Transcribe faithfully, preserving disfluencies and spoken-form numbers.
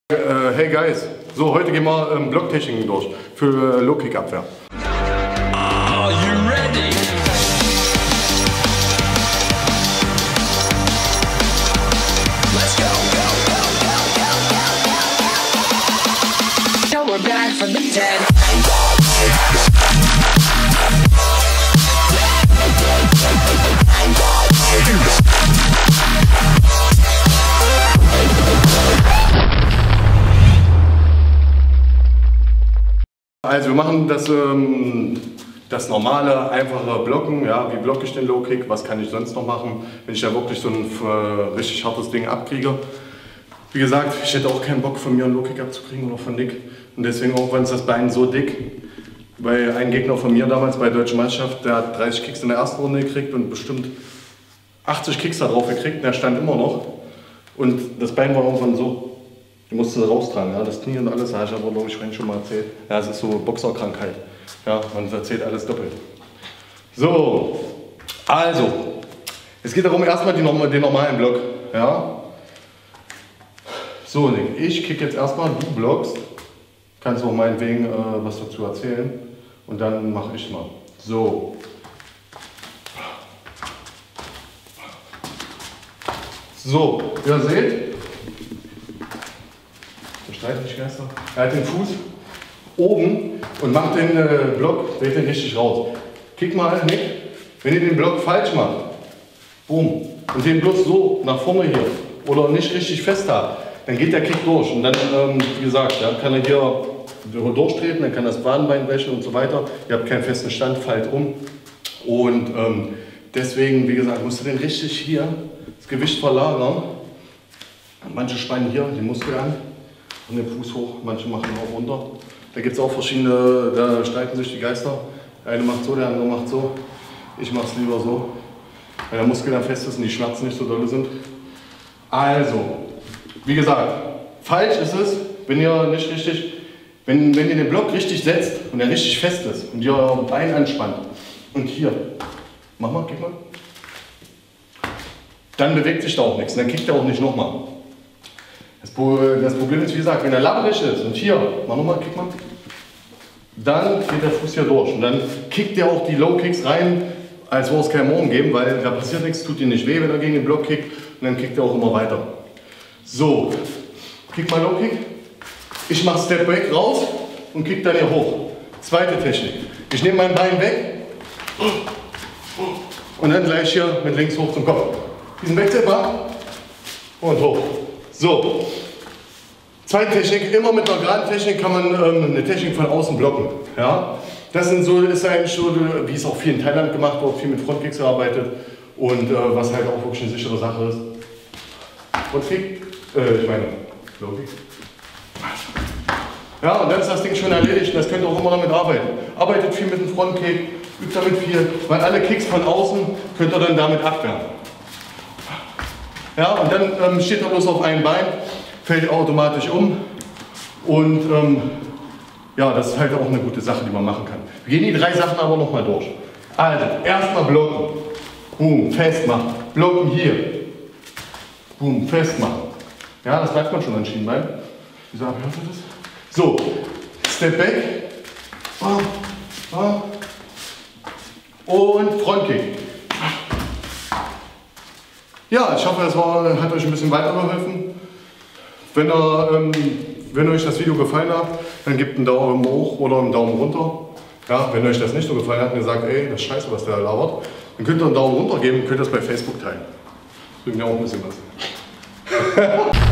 Äh, hey guys, so heute gehen wir ähm, Blocktechniken durch für äh, Low-Kick-Abwehr. Are you ready? Let's go, go, go, go, go, go, go. Now we're back from the dead. Also wir machen das, ähm, das normale, einfache Blocken, ja, wie blocke ich den Low-Kick, was kann ich sonst noch machen, wenn ich da wirklich so ein äh, richtig hartes Ding abkriege. Wie gesagt, ich hätte auch keinen Bock von mir einen Low-Kick abzukriegen oder von Nick. Und deswegen auch, wenn es das Bein so dick, weil ein Gegner von mir damals bei der Deutschen Meisterschaft, der hat dreißig Kicks in der ersten Runde gekriegt und bestimmt achtzig Kicks da drauf gekriegt und der stand immer noch. Und das Bein war irgendwann so. Die musste sie raustragen, ja, das Knie und alles, habe ich aber glaube ich vorhin schon mal erzählt. Ja, es ist so Boxerkrankheit. Ja, man erzählt alles doppelt. So, also, es geht darum, erstmal die, den normalen Block. Ja. So, ich kick jetzt erstmal, du blockst. Kannst auch meinetwegen äh, was dazu erzählen. Und dann mache ich mal. So. So, ihr seht. Geister. Er hat den Fuß oben und macht den äh, Block, dreht den richtig raus. Kick mal, Nick, wenn ihr den Block falsch macht, boom, und den bloß so nach vorne hier oder nicht richtig fest habt, dann geht der Kick durch und dann, ähm, wie gesagt, ja, kann er hier durchtreten, dann kann das Wadenbein brechen und so weiter. Ihr habt keinen festen Stand, fallt um und ähm, deswegen, wie gesagt, musst du den richtig hier das Gewicht verlagern. Manche spannen hier den Muskel an. Und den Fuß hoch, manche machen auch runter. Da gibt es auch verschiedene, da streiten sich die Geister. Der eine macht so, der andere macht so. Ich mache es lieber so, weil der Muskel dann fest ist und die Schmerzen nicht so doll sind. Also, wie gesagt, falsch ist es, wenn ihr nicht richtig, wenn, wenn ihr den Block richtig setzt und er richtig fest ist und ihr euer Bein anspannt und hier, mach mal, kick mal, dann bewegt sich da auch nichts, dann kickt er auch nicht nochmal. Das Problem ist, wie gesagt, wenn er labbrig ist und hier, mach nochmal, kick mal, dann geht der Fuß hier durch und dann kickt er auch die Low Kicks rein, als würde es keinen Morgen geben, weil da passiert nichts, tut ihm nicht weh, wenn er gegen den Block kickt und dann kickt er auch immer weiter. So, kick mal Low Kick, ich mache Step Back raus und kick dann hier hoch. Zweite Technik, ich nehme mein Bein weg und dann gleich hier mit links hoch zum Kopf. Diesen Wechsel und hoch. So, zweite Technik, immer mit einer geraden Technik kann man ähm, eine Technik von außen blocken. Ja? Das sind so, ist eigentlich so, wie es auch viel in Thailand gemacht wird, viel mit Frontkicks gearbeitet und äh, was halt auch wirklich eine sichere Sache ist. Frontkick, äh, ich meine, Low Kick. Ja, und dann ist das Ding schon erledigt und das könnt ihr auch immer damit arbeiten. Arbeitet viel mit dem Frontkick, übt damit viel, weil alle Kicks von außen könnt ihr dann damit abwehren. Ja, und dann ähm, steht er bloß auf einem Bein, fällt automatisch um und ähm, ja, das ist halt auch eine gute Sache, die man machen kann. Wir gehen die drei Sachen aber nochmal durch. Also, erstmal blocken, boom, festmachen, blocken hier, boom, festmachen. Ja, das bleibt man schon an Schienbein. Wieso abhört ihr das? So, Step Back und Frontkick. Ja, ich hoffe, es war, hat euch ein bisschen weitergeholfen. Wenn, ihr, ähm, wenn euch das Video gefallen hat, dann gebt einen Daumen hoch oder einen Daumen runter. Ja, wenn euch das nicht so gefallen hat und ihr sagt, ey, das ist scheiße, was der labert, dann könnt ihr einen Daumen runter geben und könnt das bei Facebook teilen. Das bringt mir auch ein bisschen was.